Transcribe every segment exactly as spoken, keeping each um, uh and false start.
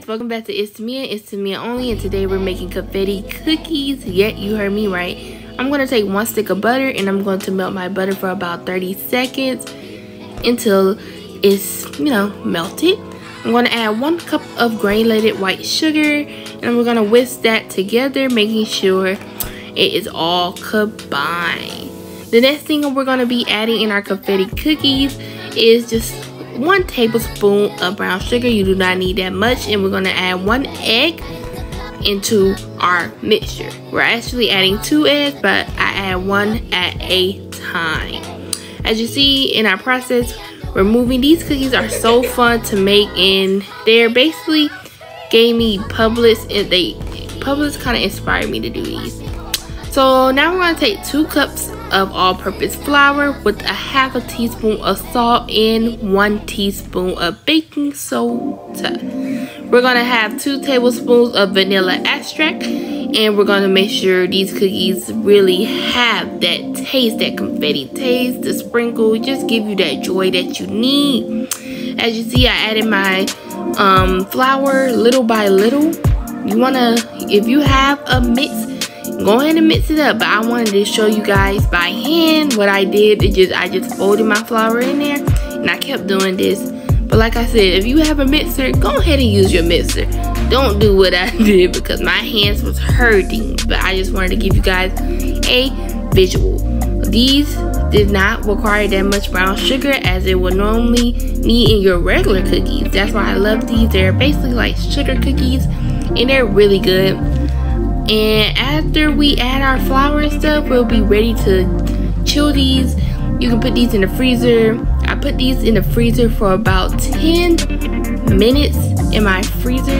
welcome back to It's Tamia, It's Tamia Only, and today we're making confetti cookies. Yeah, you heard me right. I'm going to take one stick of butter and I'm going to melt my butter for about thirty seconds until it's, you know, melted. I'm going to add one cup of granulated white sugar and we're going to whisk that together, making sure it is all combined. The next thing we're going to be adding in our confetti cookies is just one tablespoon of brown sugar. You do not need that much, and we're going to add one egg into our mixture. We're actually adding two eggs, but I add one at a time. As you see in our process, removing these cookies are so fun to make, and they're basically gave me Publix, and they Publix kind of inspired me to do these. So now we're going to take two cups of all-purpose flour with a half a teaspoon of salt and one teaspoon of baking soda. We're going to have two tablespoons of vanilla extract, and we're going to make sure these cookies really have that taste, that confetti taste. The sprinkle just give you that joy that you need. As you see, I added my um, flour little by little. You want to, if you have a mix, go ahead and mix it up, but I wanted to show you guys by hand what I did. It just I just folded my flour in there and I kept doing this. But like I said, if you have a mixer, go ahead and use your mixer. Don't do what I did because my hands was hurting, but I just wanted to give you guys a visual. These did not require that much brown sugar as it would normally need in your regular cookies. That's why I love these. They're basically like sugar cookies and they're really good. And after we add our flour and stuff, we'll be ready to chill these. You can put these in the freezer. I put these in the freezer for about ten minutes in my freezer.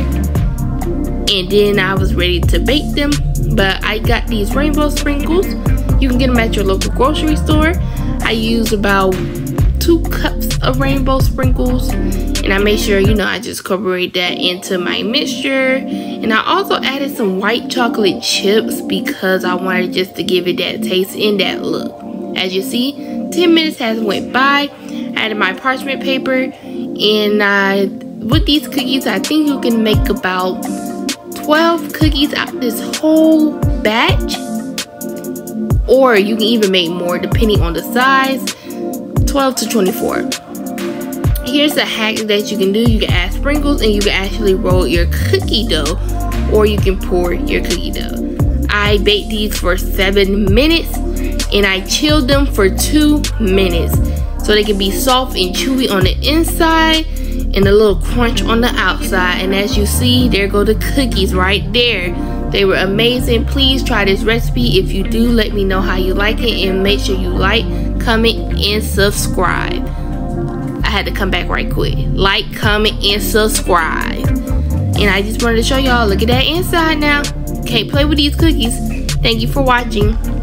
And then I was ready to bake them. But I got these rainbow sprinkles. You can get them at your local grocery store. I use about two cups of rainbow sprinkles. And I made sure, you know, I just incorporate that into my mixture. And I also added some white chocolate chips because I wanted just to give it that taste and that look. As you see, ten minutes has went by. I added my parchment paper. And I, with these cookies, I think you can make about twelve cookies out of this whole batch. Or you can even make more depending on the size. twelve to twenty-four. Here's a hack that you can do. You can add sprinkles and you can actually roll your cookie dough, or you can pour your cookie dough. I baked these for seven minutes and I chilled them for two minutes so they can be soft and chewy on the inside and a little crunch on the outside. And as you see, there go the cookies right there. They were amazing. Please try this recipe. If you do, let me know how you like it, and make sure you like, comment, and subscribe. I had to come back right quick. Like, comment, and subscribe. And I just wanted to show y'all, look at that inside now. Can't play with these cookies. Thank you for watching.